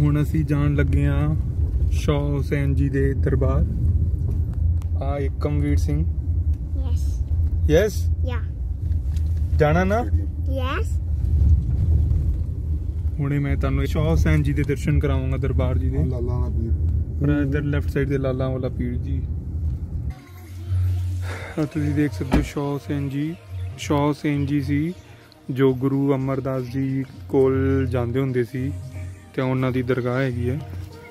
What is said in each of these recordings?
हुण असी जान लगे हाँ शाह हुसैन जी दे दरबार। आ एकमवीर सिंह। यस यस या जाना ना। यस हुणे मैं तुहानू शाह हुसैन जी दे दर्शन करावांगा दरबार जी दे। लाला ना पीर पर इधर लेफ्ट साइड दे लाला वाला पीर जी। तुसीं देख सकते हो शाह हुसैन जी सी जो गुरु अमरदास जी कोल जांदे हुंदे सी ते उन्हां दी दरगाह हैगी है।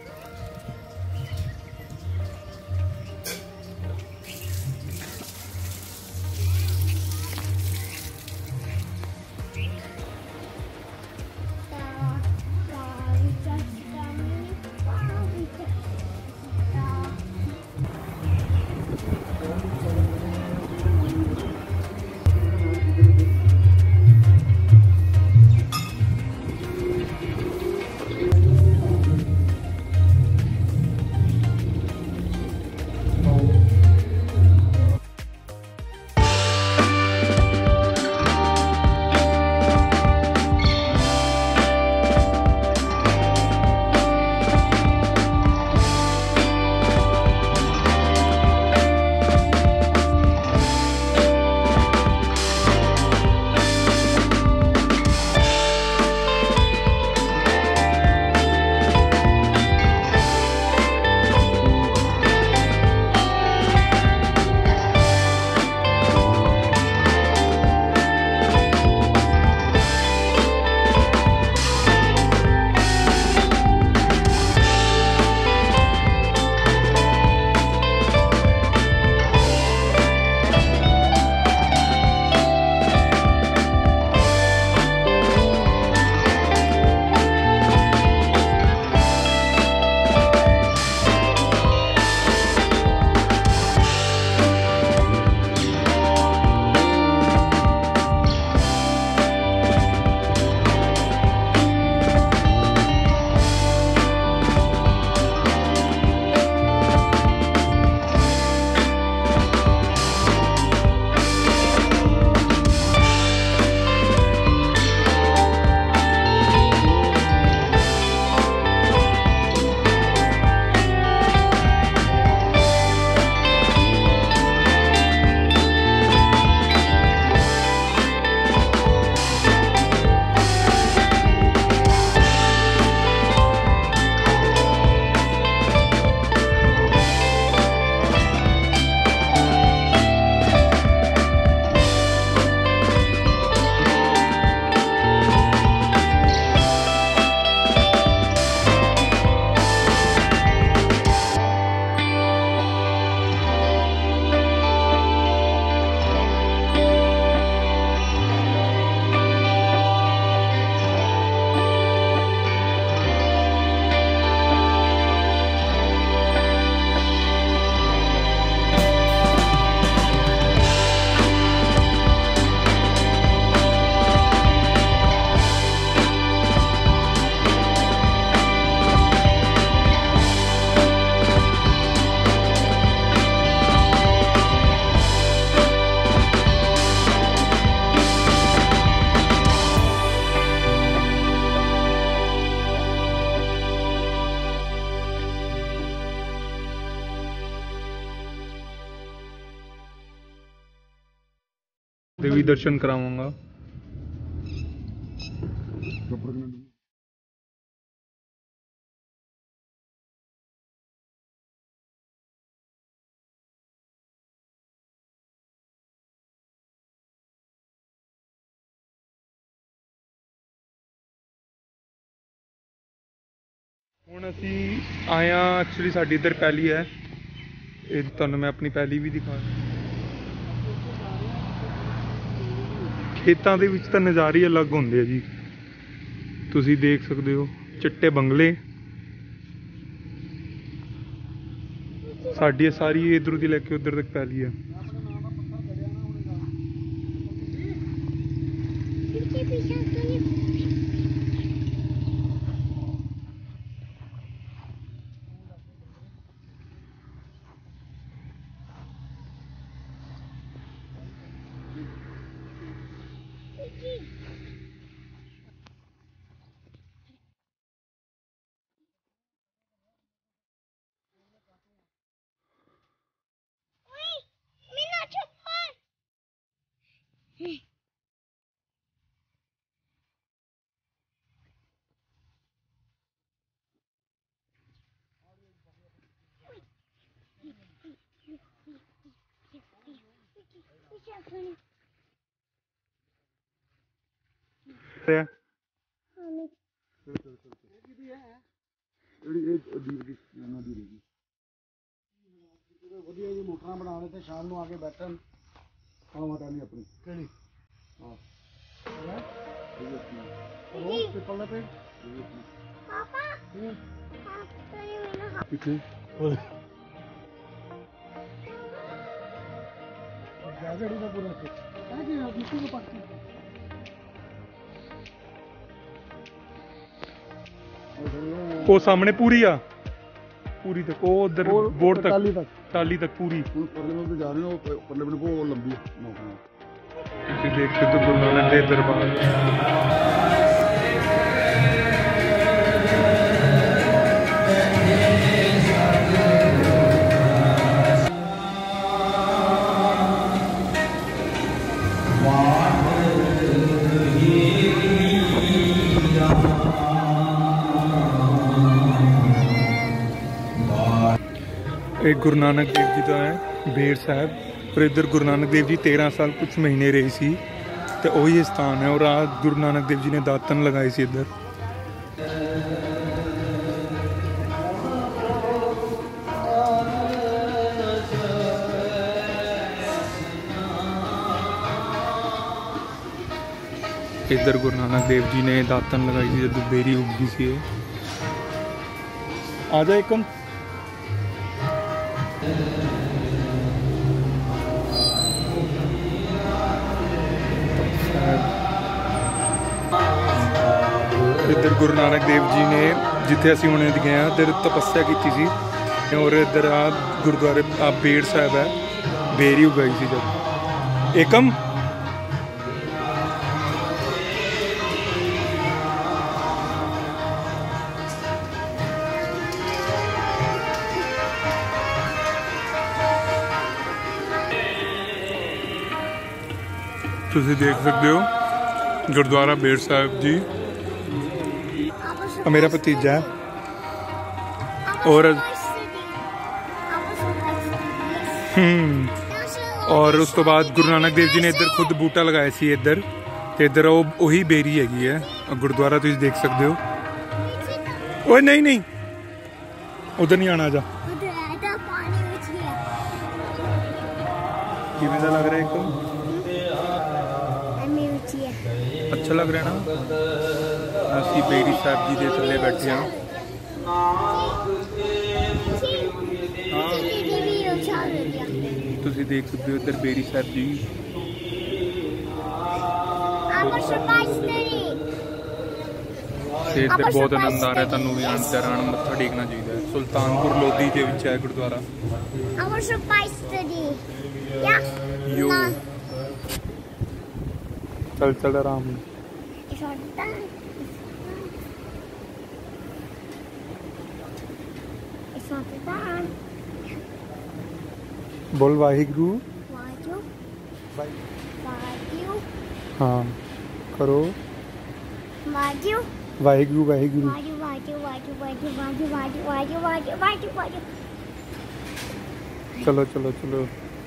देवी दर्शन कराऊंगा। हुण असी आया एक्चुअली साडी इधर पैली है, तुहानू मैं अपनी पैली भी दिखा। खेतों के विच तां नज़ारे ही अलग होंदे आ जी। तुसीं देख सकते हो चिट्टे बंगले, साडी सारी इधरों दी लैके उधर तक पैली है। ਵਧੀਆ ਜੀ ਮੋਟਰਾਂ ਬਣਾ ਲੈ ਤੇ ਸ਼ਾਮ ਨੂੰ ਆ ਕੇ ਬੈਠਣ ਮਾਤਾ ਨਹੀਂ ਆਪਣੀ ਕਿਹੜੀ ਹਾਂ ਉਹ ਪਿੱਪਲ ਦਾ ਪੇੜ ਪਾਪਾ ਕਿੱਥੇ ਗਾਜੜੀ ਦਾ ਪੂਰਾ ਤੇ ਆ ਜੀ ਮਿੱਟੀ ਨੂੰ ਪੱਕੀ ਉਹ ਸਾਹਮਣੇ ਪੂਰੀ ਆ पूरी तक वो उधर बोर्ड तक टाली तक पूरी परले में जा रहे हो परले में वो लंबी तुम देख सकते हो गुरु नानक देव दरबार एक गुरु नानक देव जी का है बेड़ साहब पर इधर गुरु नानक देव जी 13 साल कुछ महीने रहे सी तो वही स्थान है और आज गुरु नानक देव जी ने दातन लगाई सी इधर इधर गुरु नानक देव जी ने दातन लगाई थी जब बेरी उगी सी आ जाए कम इधर गुरु नानक देव जी ने जिथे असी हुणे गए हैं इधर तपस्या की सी और इधर आ गुरुद्वारे आ बेड़ साहब है बेरी उगाई थी जब एकम तुसी देख सकते हो गुरुद्वारा बेड़ साहब जी मेरा भतीजा है और उस तो बाद गुरु नानक देव जी ने इधर खुद बूटा लगाया सी इधर ते इधर वही बेरी हैगी है गुरुद्वारा तुम देख सकते हो ओए नहीं नहीं उधर नहीं आना जा किवें दा लग रहा है एकदम अच्छा लग रहा है ना ਅਸੀਂ ਬੇਰੀ ਸਾਹਿਬ ਜੀ ਦੇ ਥੱਲੇ ਬੈਠੇ ਹਾਂ ਤੁਸੀਂ ਦੇਖ ਸਕਦੇ ਹੋ ਇੱਧਰ ਬੇਰੀ ਸਾਹਿਬ ਜੀ ਤੇ ਇੱਧਰ ਬਹੁਤ ਆਨੰਦ ਆ ਰਿਹਾ ਤੁਹਾਨੂੰ ਵੀ ਅੰਦਰ ਆਣ ਮੱਥਾ ਟੇਕਣਾ ਚਾਹੀਦਾ ਹੈ ਸੁਲਤਾਨਪੁਰ ਲੋਧੀ ਦੇ ਵਿੱਚ ਹੈ ਗੁਰਦੁਆਰਾ ਯੋ चल चल आराम बोल वाहिगुरु हाँ करो वाहिगुरु वाहिगुरु चलो चलो चलो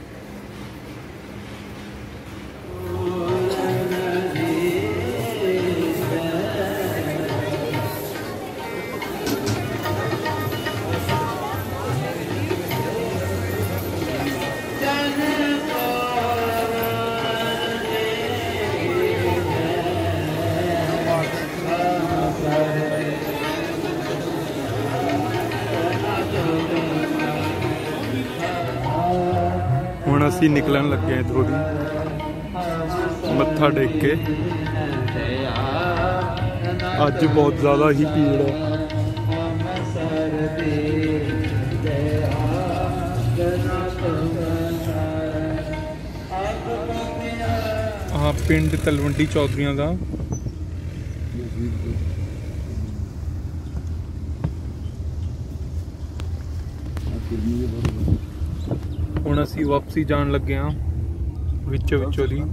ਹੁਣ ਅਸੀਂ ਨਿਕਲਣ ਲੱਗੇ ਹਾਂ ਇੱਥੋਂ ਦੀ ਮੱਥਾ ਟੇਕ ਕੇ ਅੱਜ ਬਹੁਤ ਜ਼ਿਆਦਾ ਹੀ ਭੀੜ ਹੈ ਆਹ ਪਿੰਡ ਤਲਵੰਡੀ ਚੌਧਰੀਆਂ ਦਾ ਹੁਣ ਅਸੀਂ ਵਾਪਸੀ ਜਾਣ ਲੱਗੇ ਹਾਂ ਵਿੱਚੋਂ ਦੀ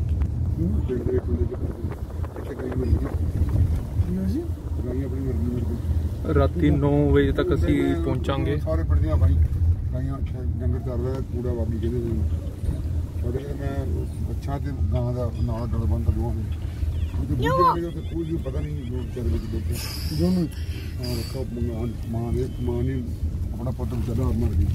ਰਾਤੀ 9 ਵਜੇ ਤੱਕ ਅਸੀਂ ਪਹੁੰਚਾਂਗੇ ਸਾਰੇ ਪਿੰਡ ਦੀਆਂ ਭਾਈ ਗਾਈਆਂ ਡੰਗਰ ਚਰਦਾ ਕੂੜਾ ਵਾਗੀ ਕਹਿੰਦੇ ਅਗਰ ਮੈਂ ਅੱਛਾ ਤੇ ਗਾਂ ਦਾ ਨਾਲ ਗਲ ਬੰਦ ਦੋਵਾਂਗੇ ਤੇ ਬੁੱਢੇ ਤੇ ਕੋਈ ਵੀ ਪਤਾ ਨਹੀਂ ਜੋ ਚੱਲ ਵਿੱਚ ਦੇਖੇ ਦੋਨੋਂ ਹਾਂ ਰੱਖੋ ਮਾਂ ਨੇ ਆਪਣਾ ਪੁੱਤ ਵਿਚਾਰਾ ਮਰ ਗਈ।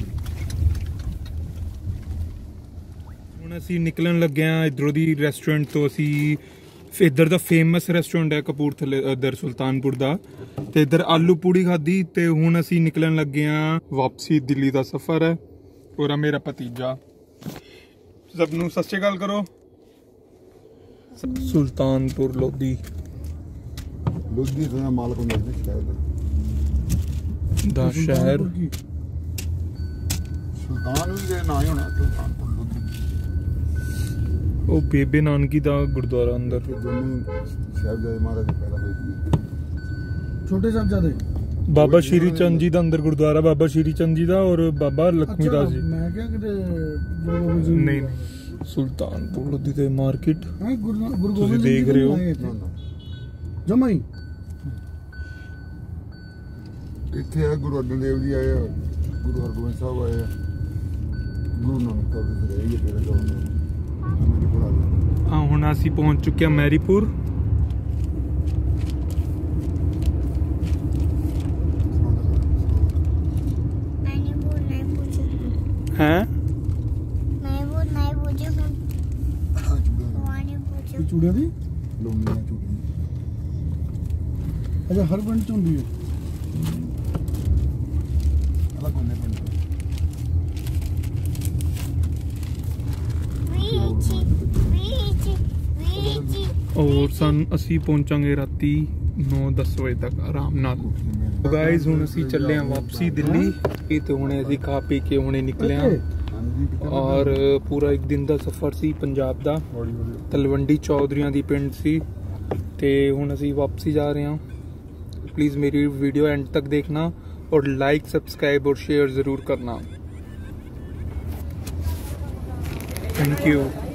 ਹੁਣ ਅਸੀਂ ਨਿਕਲਣ ਲੱਗੇ ਆ ਇਧਰੋਂ ਦੀ ਰੈਸਟੋਰੈਂਟ ਤੋਂ। ਅਸੀਂ ਇੱਧਰ ਦਾ ਫੇਮਸ ਰੈਸਟੋਰੈਂਟ ਹੈ ਕਪੂਰਥਲੇ, ਇੱਧਰ ਸੁਲਤਾਨਪੁਰ ਦਾ, ਤੇ ਇੱਧਰ ਆਲੂ ਪੂੜੀ ਖਾਧੀ ਤੇ ਹੁਣ ਅਸੀਂ ਨਿਕਲਣ ਲੱਗੇ ਆ ਵਾਪਸੀ। ਦਿੱਲੀ ਦਾ ਸਫ਼ਰ ਹੈ। ਔਰ ਮੇਰਾ ਭਤੀਜਾ। ਸਭ ਨੂੰ ਸਤਿ ਸ਼੍ਰੀ ਅਕਾਲ ਕਰੋ। ਸੁਲਤਾਨਪੁਰ ਲੋਧੀ ਦਾ ਮਾਲਕ ਹੁੰਦਾ ਸੀ ਸ਼ਹਿਰ ਦਾ ਸ਼ਹਿਰ। ਸੁਲਤਾਨ ਵੀ ਦੇ ਨਾਂ ਹੀ ਹੋਣਾ ਸੁਲਤਾਨਪੁਰ ਲੋਧੀ। ਉਹ ਬੇਬੇ ਨਾਨਕੀ ਦਾ ਗੁਰਦੁਆਰਾ ਅੰਦਰ। ਦੋਨੋਂ ਸਾਹਿਬਜ਼ਾਦੇ ਮਹਾਰਾਜ ਦੇ ਪੈਦਾ ਹੋਏ ਸੀ। ਛੋਟੇ ਸਾਹਿਬਜ਼ਾਦੇ ਬਾਬਾ ਸ਼੍ਰੀ ਚੰਦ ਜੀ ਦਾ ਅੰਦਰ ਗੁਰਦੁਆਰਾ, ਬਾਬਾ ਸ਼੍ਰੀ ਚੰਦ ਜੀ ਦਾ ਔਰ ਬਾਬਾ ਲక్ష్ਮੀ ਦਾਸ ਜੀ। ਮੈਂ ਕਿਹਾ ਕਿਤੇ ਨਹੀਂ ਸੁਲਤਾਨਪੁਰ ਲੋਧੀ ਤੇ ਮਾਰਕੀਟ ਗੁਰੂ ਤੁਸੀਂ ਗੋਬਿੰਦ ਦੇਖ ਰਹੇ ਹੋ। ਜਮਾਈ ਇੱਥੇ ਆ ਗੁਰੂ ਅਰਜਨ ਦੇਵ ਜੀ ਆਏ, ਗੁਰੂ ਹਰਗੋਬਿੰਦ ਸਾਹਿਬ ਆਏ, ਗੁਰੂ ਨਾਨਕ ਸਾਹਿਬ ਜੀ ਰਹੇ ਤੇਰੇ ਕੋਲ। ਹਾਂ ਹੁਣ ਅਸੀਂ ਪਹੁੰਚ ਚੁੱਕੇ ਹਾਂ ਮੈਰੀਪੁਰ। ਹੈ ਚੂੜੀਆਂ ਦੀ ਲੋਨੀਆਂ ਚੂੜੀਆਂ ਅੱਛਾ ਹਰ ਪਿੰਡ ਚ ਹੁੰਦੀ ਹੈ। ਅਲੱਗ ਹੁੰਦੇ ਪਿੰਡ ਔਰ ਅਸੀਂ ਪਹੁੰਚਾਂਗੇ ਰਾਤੀ 9-10 ਵਜੇ ਤੱਕ ਆਰਾਮ ਨਾਲ। ਗਾਇਜ਼ ਹੁਣ ਅਸੀਂ ਚੱਲੇ ਹਾਂ ਵਾਪਸੀ ਦਿੱਲੀ ਤੇ ਹੁਣੇ ਅਸੀਂ ਖਾ ਪੀ ਕੇ ਹੁਣੇ ਨਿਕਲੇ ਹਾਂ। ਔਰ ਪੂਰਾ ਇੱਕ ਦਿਨ ਦਾ ਸਫ਼ਰ ਸੀ ਪੰਜਾਬ ਦਾ। ਤਲਵੰਡੀ ਚੌਧਰੀਆਂ ਦੀ ਪਿੰਡ ਸੀ ਤੇ ਹੁਣ ਅਸੀਂ ਵਾਪਸੀ ਜਾ ਰਹੇ ਹਾਂ। प्लीज़ मेरी वीडियो एंड तक देखना और लाइक सब्सक्राइब और शेयर ज़रूर करना। Thank you.